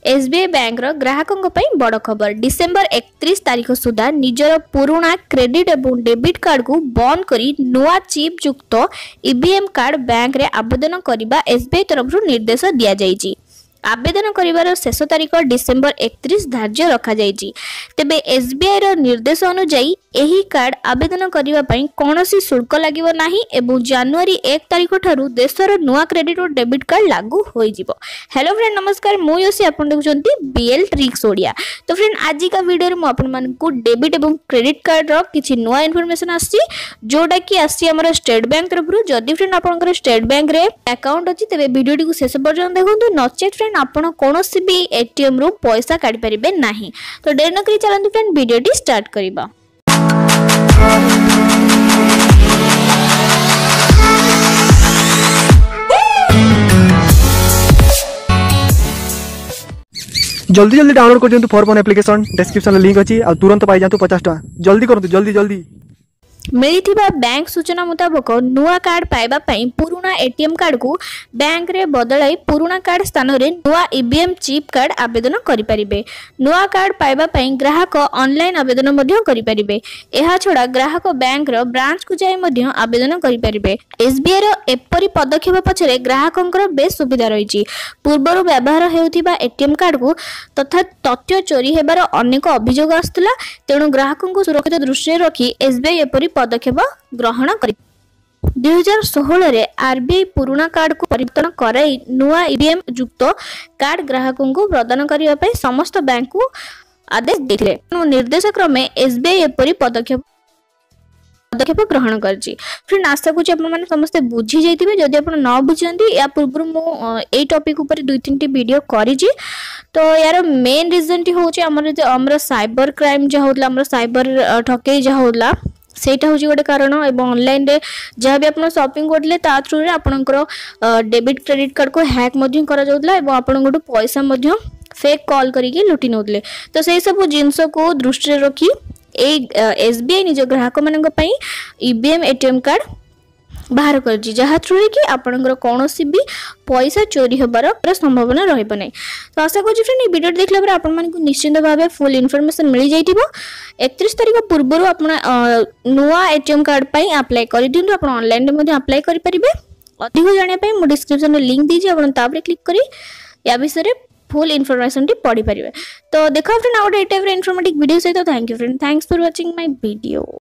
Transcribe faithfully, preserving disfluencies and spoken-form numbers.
SBI bank रो ग्राहकों पई बड़ खबर डिसेंबर एकतीस तारीख सुधा निजर पुराना क्रेडिट एवं डेबिट कार्ड को बंद करी नुआ चिप युक्त ईवीएम कार्ड बैंक रे आवेदन करबा एसबीआई तरफ निर्देश दिया जायछि। आवेदन करिवार शेष तारीख डिसेंबर एकतीस धार्य रखा जायछि। तेबे एसबीआई रो निर्देश अनुसार एही कार्ड आवेदन करिवा पई कोनोसी शुल्क लागिवो नाही एवं जनवरी एक तारीख ठारू देशर नुआ क्रेडिट और डेबिट कार्ड लागू होई जिवो। हेलो फ्रेंड नमस्कार मु योसी आपन देखुचंती बीएल ट्रिक्स ओडिया। तो फ्रेंड आज का वीडियो रे मु आपन मान को डेबिट एवं क्रेडिट कार्ड रो किछि नुआ इन्फॉर्मेशन आसी जोडा कि आसी हमर स्टेट बैंक तरफ रु। जदि फ्रेंड आपनकर स्टेट बैंक रे अकाउंट अछि तबे वीडियो को शेष पर्यंत देखंतु नचेत फ्रेंड आपण कोनोसी भी एटीएम रो पैसा काढी परिबे नाही। तो देर न करी चलंतु फ्रेंड वीडियो टी स्टार्ट करिबा। जल्दी जल्दी डाउनलोड कर दियंतु फॉर वन एप्लीकेशन डिस्क्रिप्शन में लिंक अछि आ तुरंत पाई जातु पचास टका जल्दी करतु जल्दी जल्दी। मिलिथिबा बैंक सूचना मुताबक नुआ कार्ड पाइबा पई पुराना एटीएम कार्ड को बैंक रे बदलाई पुराना कार्ड स्थान रे नुआ ईवीएम चिप कार्ड आवेदन करि परिबे। नुआ कार्ड पाइबा पई ग्राहक ऑनलाइन आवेदन मध्य करि परिबे। एहा छोडा ग्राहक बैंक रो ब्रांच को जाय मध्य आवेदन करि परिबे। एसबीआई रो एपरि पदक्षेप पछरे ग्राहकंकर बेस सुविधा रहिछि। पूर्वरु व्यवहार हेउथिबा एटीएम कार्ड को तथा तथ्य चोरी हेबार अनेक अभियोग आस्तला। तेणु ग्राहकंको सुरक्षित दृष्टि रखी एसबीआई एपरि पदक्षेप ग्रहण करि दो हज़ार सोलह रे आरबीआई पुराना कार्ड को परिवर्तन कराई नुआ ईवीएम युक्त कार्ड ग्राहकों को प्रदान करिया पई समस्त बैंक को आदेश देथिले। निर्देश क्रमे एसबीआई एपरि पदक्षेप पदक्षेप ग्रहण करछि। फ्रेंड आशा कुछ अपन माने समस्त बुझी जाइतिबे। जदि अपन न बुझंती या पूर्व मु ए टॉपिक ऊपर दुई तीन टी वीडियो करिछि। तो यार मेन रीजन टी होछि हमर हमर साइबर क्राइम जे होतला हमर साइबर ठकेई जे होतला सेटा होछि गोटे कारण। एवं ऑनलाइन रे जहाँ भी आपण शॉपिंग करले ता थ्रू रे आपनकर डेबिट क्रेडिट कार्ड को हैक मध्य करा जाउतला एवं आपनकर पैसा मध्य फेक कॉल करिके लुटि नउतले। तो सेही सब जिंस को दृष्टि रे रखी एसबीआई निज ग्राहक मानक पई ईवीएम एटीएम कार्ड बाहर करछि जहा थ्रू कि आपनकर कोनोसी भी पैसा चोरी होबार संभावना रहइबो नै। तो आशा करछि फ्रेंड ई वीडियो देखला पर आपन मानकु निश्चित भाबे फुल इन्फॉर्मेशन मिल जाइतिबो। एकतीस तारिख पूर्वरु आपण नुआ एटीएम कार्ड पई अप्लाई करि दिनु। आपण ऑनलाइन रे मध्ये अप्लाई करि परिबे। अधिक जानिया पई मु डिस्क्रिप्शन में लिंक दीजी आपण ताबरे क्लिक करी या विषय फुल इन्फॉर्मेशन टी पढि परिबे। तो देखा फ्रेंड आउट ए टाइप रे इन्फॉर्मेटिव वीडियो सहित। Thank you friend thanks for watching my video.